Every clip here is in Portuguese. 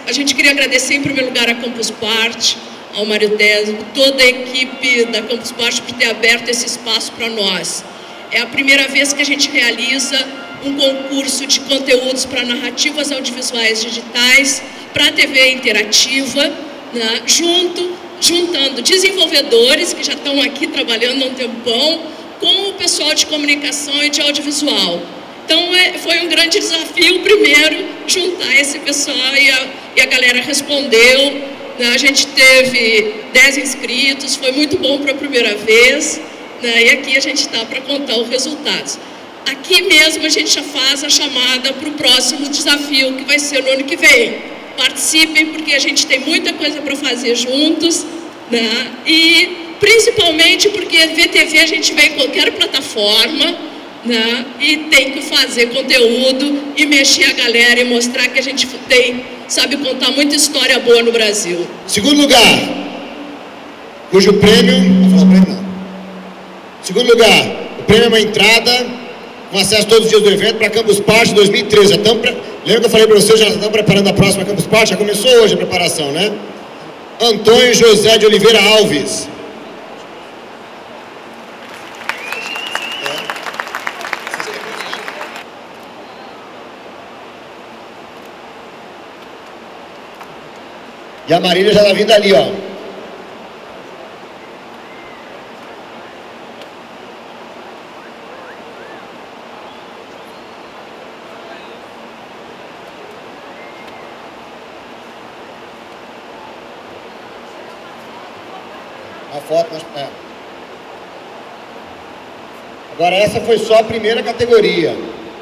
a gente queria agradecer, em primeiro lugar, a Campus Party, ao Mário Tesio, toda a equipe da Campus Party por ter aberto esse espaço para nós. É a primeira vez que a gente realiza um concurso de conteúdos para narrativas audiovisuais digitais, para a TV interativa, né, juntando desenvolvedores que já estão aqui trabalhando há um tempão, com o pessoal de comunicação e de audiovisual. Então, foi um grande desafio, primeiro, juntar esse pessoal e a galera respondeu. Né? A gente teve 10 inscritos, foi muito bom para a primeira vez, né? E aqui a gente está para contar os resultados. Aqui mesmo a gente já faz a chamada para o próximo desafio, que vai ser no ano que vem. Participem, porque a gente tem muita coisa para fazer juntos, né? E principalmente porque VTV a gente vê em qualquer plataforma, né? E tem que fazer conteúdo e mexer a galera e mostrar que a gente sabe contar muita história boa no Brasil. Segundo lugar, cujo prêmio... Não vou falar o prêmio, não. Segundo lugar, o prêmio é uma entrada com acesso todos os dias do evento para a Campus Party 2013. Lembra que eu falei para vocês, já estão preparando a próxima Campus Party? Já começou hoje a preparação, né? Antônio José de Oliveira Alves. E a Marília já está vindo ali, ó. A foto, mas... Agora essa foi só a primeira categoria.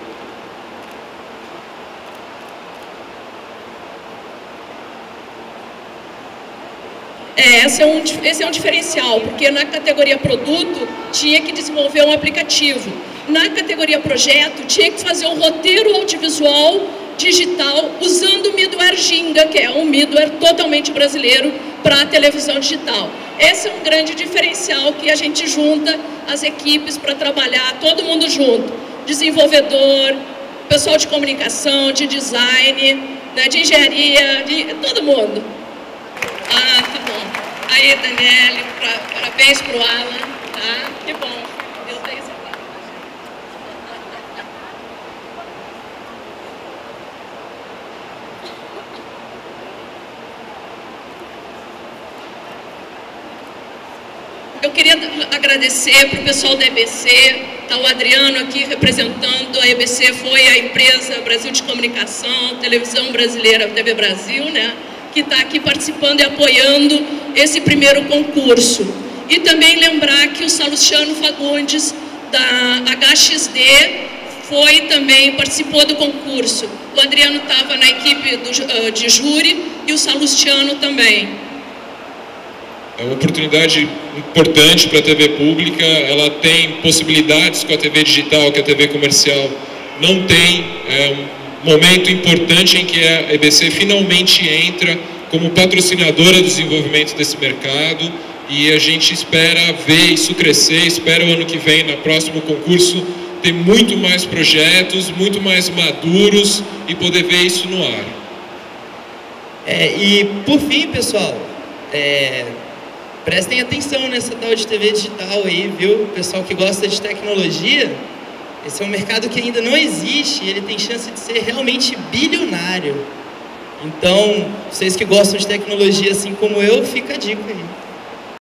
Esse é um diferencial, porque na categoria produto tinha que desenvolver um aplicativo. Na categoria projeto tinha que fazer um roteiro audiovisual digital usando o middleware Ginga, que é um middleware totalmente brasileiro para a televisão digital. Esse é um grande diferencial que a gente junta as equipes para trabalhar, todo mundo junto. Desenvolvedor, pessoal de comunicação, de design, né, de engenharia, todo mundo. Ah, tá bom. Aí, Daniele, parabéns pro Alan, tá? Que bom. Deus tem esse papo. Eu queria agradecer pro pessoal da EBC, tá o Adriano aqui representando. A EBC foi a empresa Brasil de Comunicação, Televisão Brasileira, TV Brasil, né? Que está aqui participando e apoiando esse primeiro concurso. E também lembrar que o Salustiano Fagundes, da HXD, participou do concurso. O Adriano estava na equipe de júri e o Salustiano também. É uma oportunidade importante para a TV pública, ela tem possibilidades com a TV digital, que a TV comercial não tem. É um momento importante em que a EBC finalmente entra como patrocinadora do desenvolvimento desse mercado, e a gente espera ver isso crescer, espera o ano que vem, no próximo concurso, ter muito mais projetos, muito mais maduros e poder ver isso no ar. E por fim, pessoal, prestem atenção nessa tal de TV digital aí, viu? Pessoal que gosta de tecnologia, esse é um mercado que ainda não existe e ele tem chance de ser realmente bilionário. Então, vocês que gostam de tecnologia assim como eu, fica a dica aí.